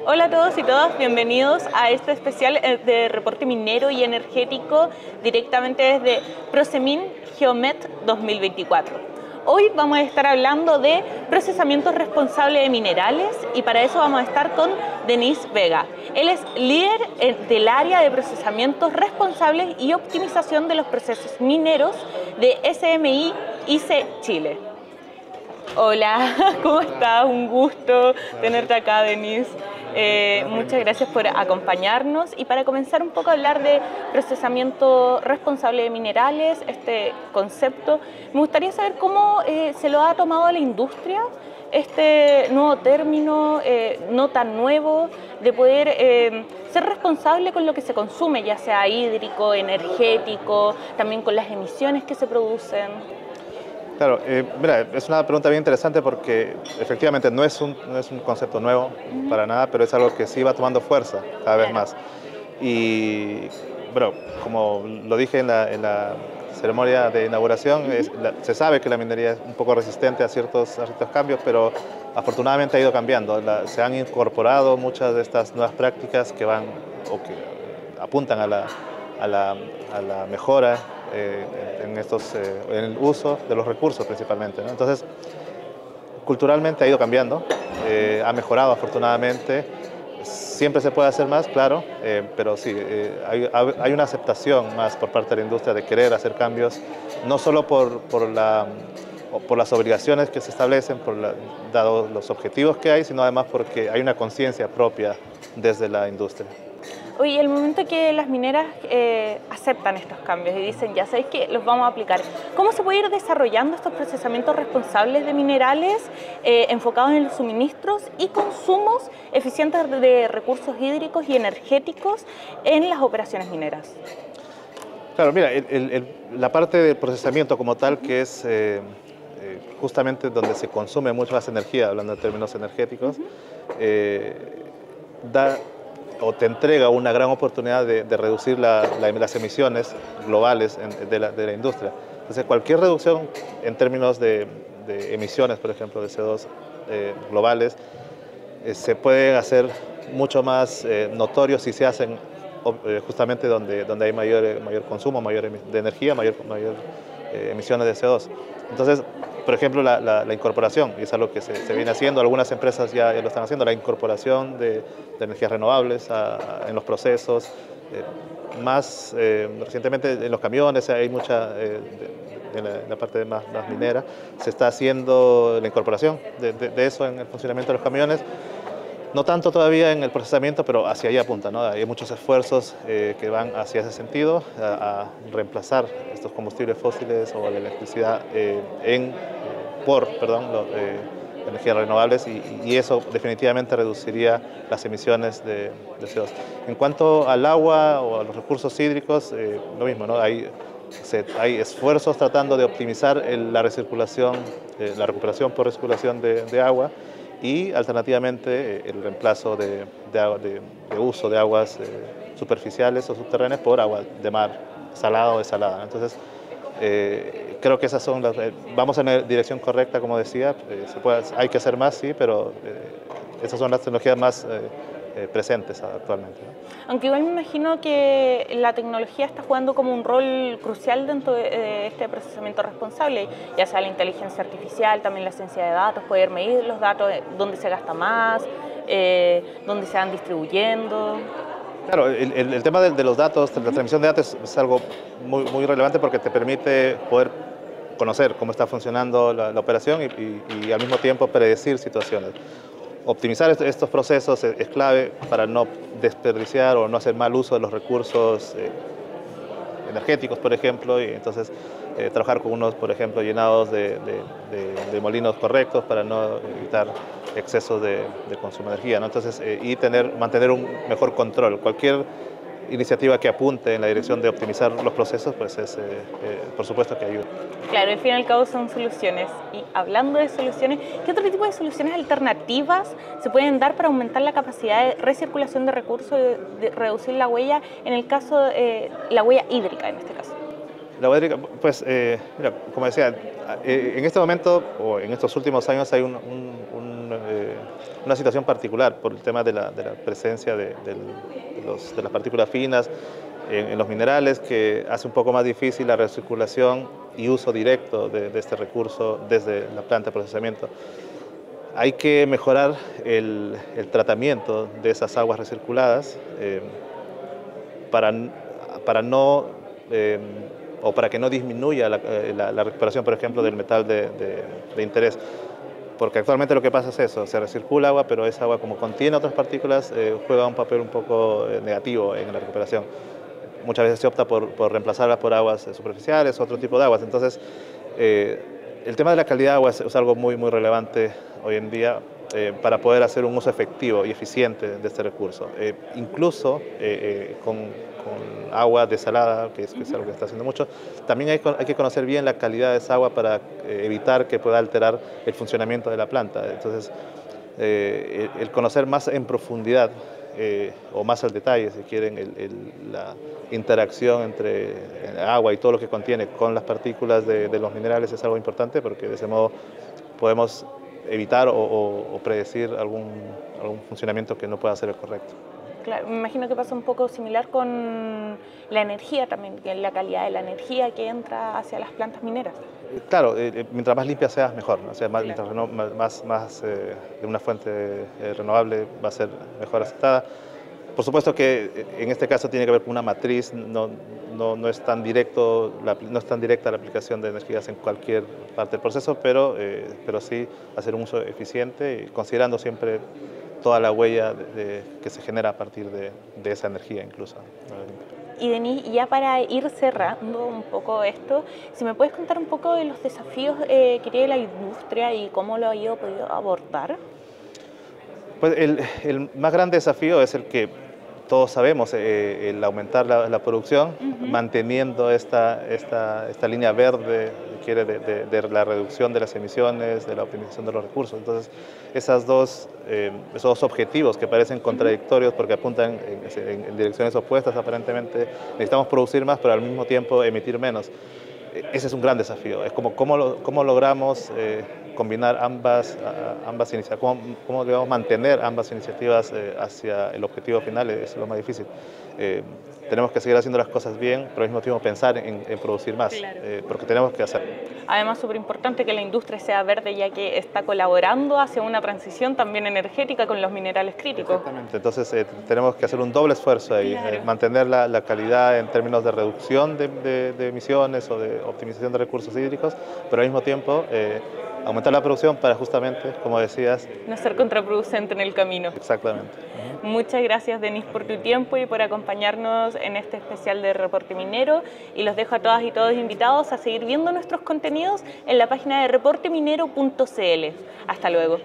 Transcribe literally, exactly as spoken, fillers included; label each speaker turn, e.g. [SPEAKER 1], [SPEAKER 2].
[SPEAKER 1] Hola a todos y todas, bienvenidos a este especial de reporte minero y energético directamente desde Procemin Geomet dos mil veinticuatro. Hoy vamos a estar hablando de procesamiento responsable de minerales y para eso vamos a estar con Denis Vega. Él es líder del área de procesamientos responsables y optimización de los procesos mineros de S M I I C E Chile. Hola, ¿cómo estás? Un gusto tenerte acá, Denis. Eh, muchas gracias por acompañarnos y para comenzar un poco a hablar de procesamiento responsable de minerales, este concepto, me gustaría saber cómo eh, se lo ha tomado la industria, este nuevo término, eh, no tan nuevo, de poder eh, ser responsable con lo que se consume, ya sea hídrico, energético, también con las emisiones que se producen.
[SPEAKER 2] Claro, eh, mira, es una pregunta bien interesante porque efectivamente no es un, no es un concepto nuevo uh-huh. para nada, pero es algo que sí va tomando fuerza cada vez más. Y bueno, como lo dije en la, en la ceremonia de inauguración, uh-huh. es, la, se sabe que la minería es un poco resistente a ciertos, a ciertos cambios, pero afortunadamente ha ido cambiando. La, se han incorporado muchas de estas nuevas prácticas que van o que apuntan a la, a la, a la mejora Eh, en, estos, eh, en el uso de los recursos principalmente, ¿no? Entonces, culturalmente ha ido cambiando, eh, ha mejorado afortunadamente, siempre se puede hacer más, claro, eh, pero sí, eh, hay, hay una aceptación más por parte de la industria de querer hacer cambios, no solo por, por, la, por las obligaciones que se establecen, por la, dado los objetivos que hay, sino además porque hay una conciencia propia desde la industria.
[SPEAKER 1] Oye, el momento que las mineras eh, aceptan estos cambios y dicen, ya sabéis que los vamos a aplicar, ¿cómo se puede ir desarrollando estos procesamientos responsables de minerales eh, enfocados en los suministros y consumos eficientes de recursos hídricos y energéticos en las operaciones mineras?
[SPEAKER 2] Claro, mira, el, el, la parte del procesamiento como tal, que es eh, eh, justamente donde se consume mucho más energía, hablando en términos energéticos, uh-huh. eh, da o te entrega una gran oportunidad de, de reducir la, la, las emisiones globales en, de, la, de la industria. Entonces, cualquier reducción en términos de, de emisiones, por ejemplo, de C O dos eh, globales, eh, se puede hacer mucho más eh, notorio si se hacen eh, justamente donde, donde hay mayor, mayor consumo, mayor de energía, mayor, mayor eh, emisiones de C O dos. Entonces, por ejemplo, la, la, la incorporación, y es algo que se, se viene haciendo, algunas empresas ya, ya lo están haciendo, la incorporación de, de energías renovables a, a, en los procesos. Eh, más eh, recientemente en los camiones hay mucha, eh, de, de la, en la parte más, más minera, se está haciendo la incorporación de, de, de eso en el funcionamiento de los camiones. No tanto todavía en el procesamiento, pero hacia allá apunta, ¿no? Hay muchos esfuerzos eh, que van hacia ese sentido, a, a reemplazar estos combustibles fósiles o la electricidad eh, en, por perdón, lo, eh, energías renovables y, y eso definitivamente reduciría las emisiones de, de C O dos. En cuanto al agua o a los recursos hídricos, eh, lo mismo, ¿no? Hay, se, hay esfuerzos tratando de optimizar el, la recirculación, eh, la recuperación por recirculación de, de agua, y alternativamente el reemplazo de, de, agua, de, de uso de aguas eh, superficiales o subterráneas por agua de mar, salada o desalada. Entonces, eh, creo que esas son las... Eh, vamos en la dirección correcta, como decía, eh, se puede, hay que hacer más, sí, pero eh, esas son las tecnologías más eh, eh, presentes actualmente, ¿no?
[SPEAKER 1] Aunque igual me imagino que la tecnología está jugando como un rol crucial dentro de este procesamiento responsable, ya sea la inteligencia artificial, también la ciencia de datos, poder medir los datos, dónde se gasta más, eh, dónde se van distribuyendo.
[SPEAKER 2] Claro, el, el, el tema de, de los datos, de la transmisión de datos es algo muy, muy relevante porque te permite poder conocer cómo está funcionando la, la operación y, y, y al mismo tiempo predecir situaciones. Optimizar estos procesos es clave para no desperdiciar o no hacer mal uso de los recursos eh, energéticos, por ejemplo, y entonces eh, trabajar con unos, por ejemplo, llenados de, de, de, de molinos correctos para no evitar excesos de, de consumo de energía, ¿no? Entonces, eh, y tener, mantener un mejor control. Cualquier iniciativa que apunte en la dirección de optimizar los procesos, pues es, eh, eh, por supuesto que ayuda.
[SPEAKER 1] Claro, al fin y al cabo son soluciones. Y hablando de soluciones, ¿qué otro tipo de soluciones alternativas se pueden dar para aumentar la capacidad de recirculación de recursos, de, de reducir la huella, en el caso de eh, la huella hídrica en este caso?
[SPEAKER 2] La huella hídrica, pues, eh, mira, como decía, eh, en este momento o en estos últimos años hay un, un, un, eh, una situación particular por el tema de la, de la presencia de, de, los, de las partículas finas en, en los minerales, que hace un poco más difícil la recirculación y uso directo de, de este recurso desde la planta de procesamiento. Hay que mejorar el, el tratamiento de esas aguas recirculadas eh, para, para no, eh, o para que no disminuya la, la, la recuperación, por ejemplo, del metal de, de, de interés. Porque actualmente lo que pasa es eso, se recircula agua, pero esa agua, como contiene otras partículas, eh, juega un papel un poco eh, negativo en la recuperación. Muchas veces se opta por, por reemplazarlas por aguas superficiales, otro tipo de aguas. Entonces, eh, el tema de la calidad de agua es, es algo muy, muy relevante hoy en día eh, para poder hacer un uso efectivo y eficiente de este recurso. Eh, incluso eh, eh, con, con agua desalada, que es, que es algo que está haciendo mucho, también hay, hay que conocer bien la calidad de esa agua para eh, evitar que pueda alterar el funcionamiento de la planta. Entonces, eh, el, el conocer más en profundidad eh, o más al detalle, si quieren, el, el, la interacción entre el agua y todo lo que contiene con las partículas de, de los minerales es algo importante, porque de ese modo podemos evitar o, o, o predecir algún, algún funcionamiento que no pueda ser el correcto.
[SPEAKER 1] Claro, me imagino que pasa un poco similar con la energía también, que la calidad de la energía que entra hacia las plantas mineras.
[SPEAKER 2] Claro, eh, mientras más limpia seas, mejor, ¿no? O sea, más, claro. Mientras más, más eh, de una fuente eh, renovable va a ser mejor aceptada. Por supuesto que en este caso tiene que ver con una matriz, no, no, no, es, tan directo, la, no es tan directa la aplicación de energías en cualquier parte del proceso, pero, eh, pero sí hacer un uso eficiente, considerando siempre toda la huella de, de, que se genera a partir de, de esa energía incluso.
[SPEAKER 1] Y Denise, ya para ir cerrando un poco esto, si me puedes contar un poco de los desafíos eh, que tiene la industria y cómo lo ha ido podido abordar.
[SPEAKER 2] Pues el, el más grande desafío es el que todos sabemos, eh, el aumentar la, la producción, uh-huh. manteniendo esta, esta, esta línea verde quiere de, de, de la reducción de las emisiones, de la optimización de los recursos. Entonces, esas dos, eh, esos dos objetivos que parecen contradictorios porque apuntan en, en, en direcciones opuestas aparentemente, necesitamos producir más, pero al mismo tiempo emitir menos. Ese es un gran desafío, es como cómo, lo, cómo logramos eh, combinar ambas, ambas iniciativas, cómo, cómo debemos mantener ambas iniciativas eh, hacia el objetivo final, es lo más difícil. Eh, tenemos que seguir haciendo las cosas bien, pero al mismo tiempo pensar en, en producir más, claro. eh, porque tenemos que hacerlo.
[SPEAKER 1] Además, súper importante que la industria sea verde, ya que está colaborando hacia una transición también energética con los minerales críticos.
[SPEAKER 2] Exactamente, entonces eh, tenemos que hacer un doble esfuerzo ahí, claro. eh, mantener la, la calidad en términos de reducción de, de, de emisiones o de optimización de recursos hídricos, pero al mismo tiempo eh, aumentar la producción para justamente, como decías,
[SPEAKER 1] no ser contraproducente en el camino.
[SPEAKER 2] Exactamente.
[SPEAKER 1] Uh-huh. Muchas gracias, Denise, por tu tiempo y por acompañarnos en este especial de Reporte Minero, y los dejo a todas y todos invitados a seguir viendo nuestros contenidos en la página de reporte minero punto c l. Hasta luego.